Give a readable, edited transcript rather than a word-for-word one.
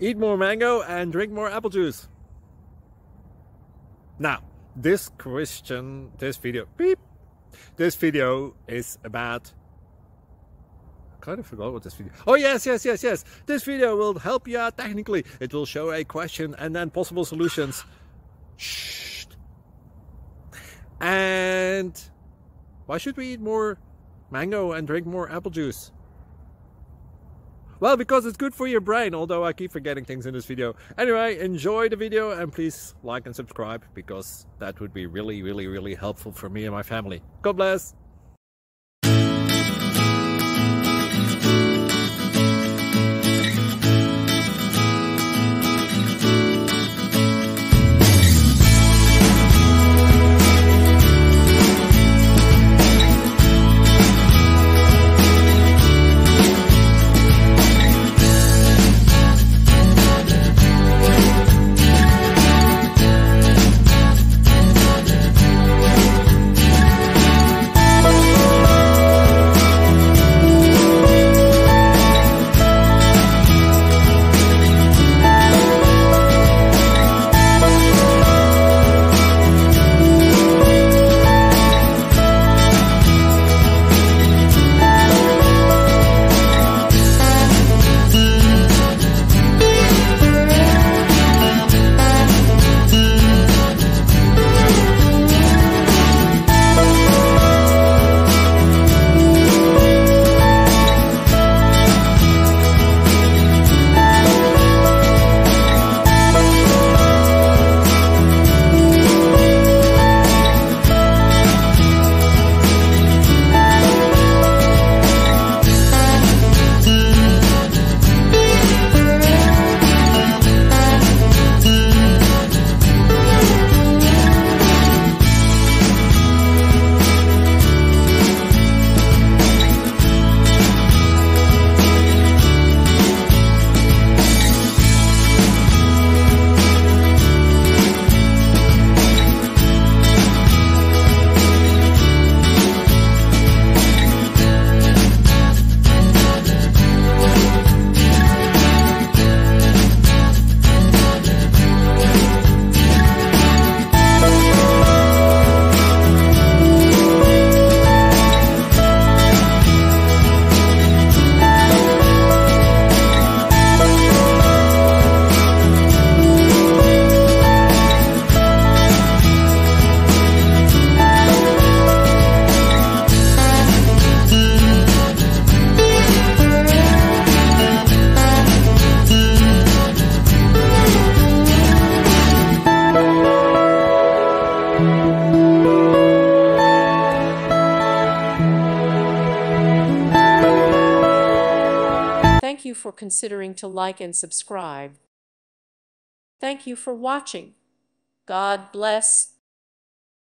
eat more mango and drink more apple juice. Now, this video is about, I kind of forgot what this video. Oh yes. This video will help you out technically. It will show a question and then possible solutions. Shh. And why should we eat more mango and drink more apple juice? Well, because it's good for your brain, although I keep forgetting things in this video. Anyway, enjoy the video and please like and subscribe, because that would be really helpful for me and my family. God bless! Thank you for considering to like and subscribe. Thank you for watching. God bless.